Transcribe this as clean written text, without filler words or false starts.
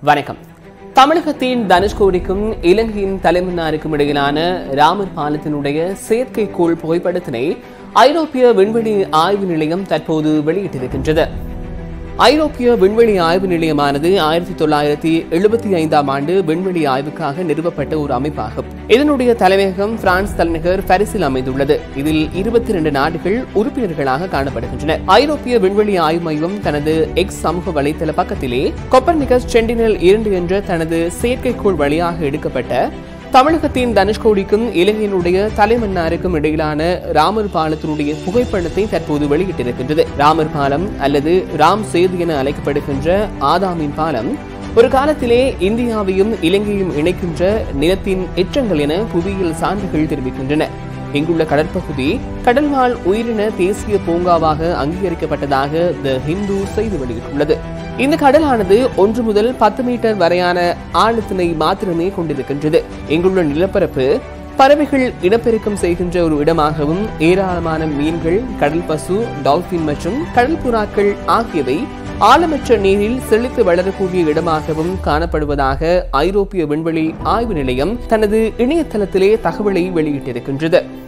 வணக்கம். தமிழகத்தின் தனுஷ்கோடிக்கும் இலங்கையின் தலைமன்னாருக்கும் இடையிலான ராமர் பாலத்தினுடைய செயற்கைக்கோள் புகைப்படத்தினை ஐரோப்பிய விண்வெளி ஆய்வு நிலையம் தற்போது வெளியிட்டிருக்கின்றது. ஐரோப்பிய விண்வெளி ஆய்வு நிலையமானது 1975ஆம் ஆண்டு விண்வெளி ஆய்வுக்காக நிறுவப்பட்ட ஒரு அமைப்பாகும். இதனுடைய தலைமையகம் பிரான்ஸ் தலைநகர் பாரிஸில் அமைந்துள்ளது. இதில் 22 நாடுகள் உறுப்பினர்களாக காணப்படுகின்றன. ஐரோப்பிய விண்வெளி ஆய்வு மையம் தனது எக்ஸ் சமூக வலைதள பக்கத்திலே கோப்பர்னிகஸ் சென்டினல் 2 என்ற தனது செயற்கைக்கோள் வழியாக எடுக்கப்பட்ட தமிழகத்தின் தனுஷ்கோடிக்கும் இலங்கையினுடைய தலைமன்னாருக்கும் இடையிலான ராமர் பாலத்தினுடைய புகைப்படத்தை தற்போது வெளியிட்டிருக்கின்றது. ராமர் பாலம் அல்லது ராம் சேது என அழைக்கப்படுகின்ற ஆதாமின் பாலம் ஒரு காலத்திலே இந்தியாவையும் இலங்கையும் இணைக்கின்ற நிலத்தின் எச்சங்கள் என புவியியல் சான்றுகள் தெரிவிக்கின்றன. இங்குள்ள கடற்பகுதி கடல்வாழ் உயிரின தேசிய பூங்காவாக அங்கீகரிக்கப்பட்டதாக தி ஹிந்து செய்தி வெளியிட்டுள்ளது. இந்த கடலானது 1 முதல் 10 மீட்டர் வரையான ஆழத்தினை மாத்திரமே கொண்டிருக்கின்றது. இங்குள்ள நிலப்பரப்பு பறவைகள் இனப்பெருக்கம் செய்கின்ற ஒரு இடமாகவும் ஏராளமான மீன்கள், கடல் பசு, டால்பின் மற்றும் கடல் புறாக்கள் ஆகியவை ஆழமற்ற நீரில் செழித்து வளரக்கூடிய இடமாகவும் காணப்படுவதாக ஐரோப்பிய விண்வெளி ஆய்வு நிலையம் தனது இணையதளத்திலே தகவலை வெளியிட்டிருக்கின்றது.